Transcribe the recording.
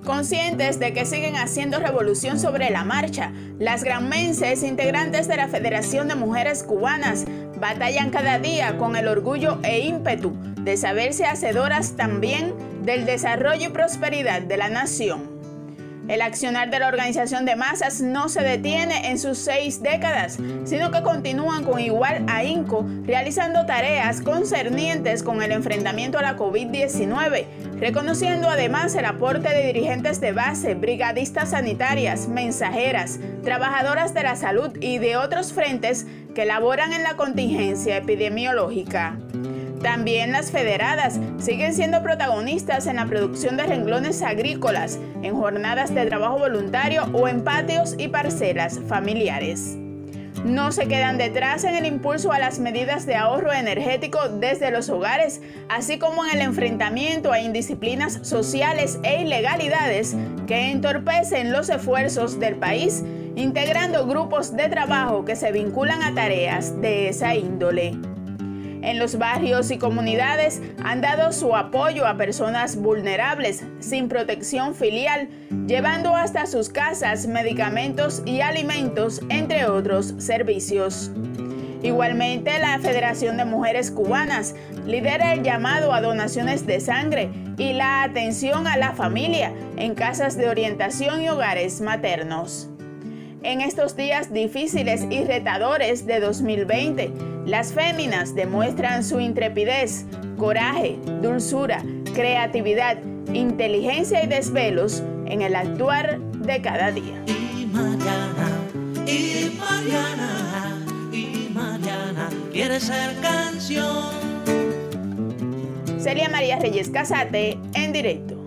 Conscientes de que siguen haciendo revolución sobre la marcha, las granmenses, integrantes de la Federación de Mujeres Cubanas, batallan cada día con el orgullo e ímpetu de saberse hacedoras también del desarrollo y prosperidad de la nación. El accionar de la organización de masas no se detiene en sus 6 décadas, sino que continúan con igual ahínco realizando tareas concernientes con el enfrentamiento a la COVID-19, reconociendo además el aporte de dirigentes de base, brigadistas sanitarias, mensajeras, trabajadoras de la salud y de otros frentes que laboran en la contingencia epidemiológica. También las federadas siguen siendo protagonistas en la producción de renglones agrícolas, en jornadas de trabajo voluntario o en patios y parcelas familiares. No se quedan detrás en el impulso a las medidas de ahorro energético desde los hogares, así como en el enfrentamiento a indisciplinas sociales e ilegalidades que entorpecen los esfuerzos del país, integrando grupos de trabajo que se vinculan a tareas de esa índole. En los barrios y comunidades han dado su apoyo a personas vulnerables, sin protección filial, llevando hasta sus casas medicamentos y alimentos, entre otros servicios. Igualmente, la Federación de Mujeres Cubanas lidera el llamado a donaciones de sangre y la atención a la familia en casas de orientación y hogares maternos. En estos días difíciles y retadores de 2020, las féminas demuestran su intrepidez, coraje, dulzura, creatividad, inteligencia y desvelos en el actuar de cada día. Mariana quiere ser canción. Celia María Reyes Casate, en directo.